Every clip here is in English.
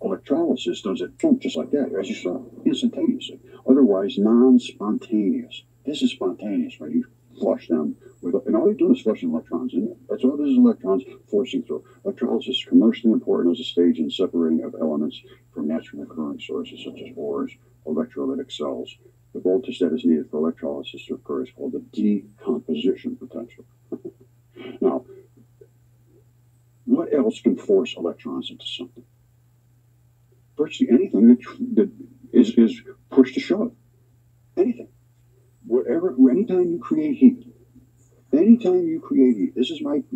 Electrolysis does it just like that, as you saw, instantaneously. Otherwise, non-spontaneous. This is spontaneous when you flush them with, and all you're doing is flushing electrons in there. That's all this is, electrons forcing through. Electrolysis is commercially important as a stage in separating of elements from naturally occurring sources such as ores, electrolytic cells. The voltage that is needed for electrolysis to occur is called the decomposition potential. Now, what else can force electrons into something? Virtually anything that is push to shove. Anything. Whatever, anytime you create heat, this is my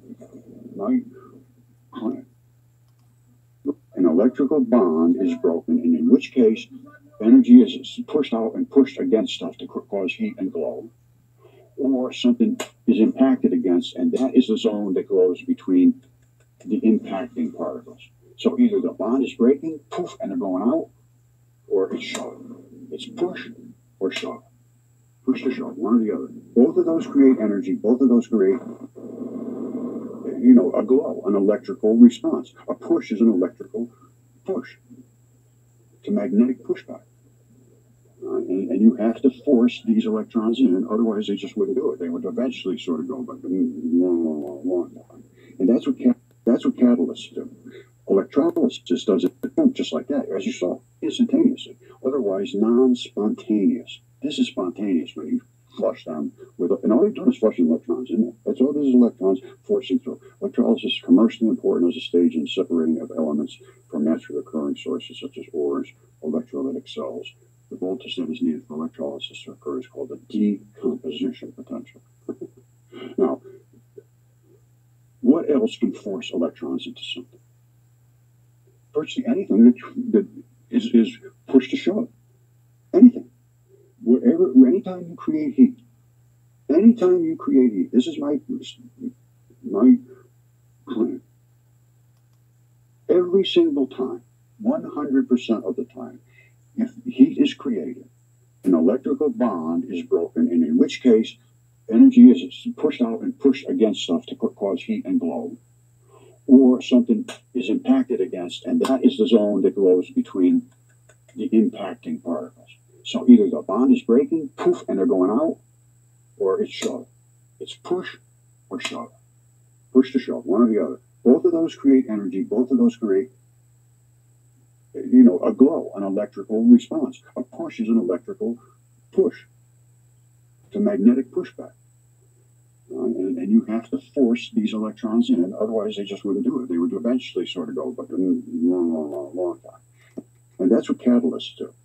client. An electrical bond is broken, and in which case energy is pushed out and pushed against stuff to cause heat and glow, or something is impacted against, and that is the zone that glows between the impacting particles. So either the bond is breaking, poof, and they're going out, or it's shove. It's push or shove. Push to shove, one or the other. Both of those create energy. Both of those create, a glow, an electrical response. A push is an electrical push. It's a magnetic pushback. And you have to force these electrons in, otherwise they just wouldn't do it. They would eventually sort of go, but long time. And that's what catalysts do. Electrolysis does it just like that, as you saw, instantaneously. Otherwise, non-spontaneous. This is spontaneous when you flush them with, and all you're doing is flushing electrons in there. That's all this is, electrons forcing through. Electrolysis is commercially important as a stage in separating of elements from naturally occurring sources such as ores, electrolytic cells. The voltage that is needed for electrolysis to occur is called the decomposition potential. Now, what else can force electrons into something? Virtually anything that is push to shove. Anything. Anytime you create heat. This is my claim. Every single time, 100% of the time, if heat is created, an electrical bond is broken, and in which case energy is pushed out and pushed against stuff to cause heat and glow, or something is impacted against, and that is the zone that glows between the impacting particles. So either the bond is breaking, poof, and they're going out, or it's shove. It's push or shove. Push to shove, one or the other. Both of those create energy. Both of those create, a glow, an electrical response. A push is an electrical push. It's a magnetic pushback. And you have to force these electrons in, otherwise they just wouldn't do it. They would eventually sort of go, but long time. And that's what catalysts do.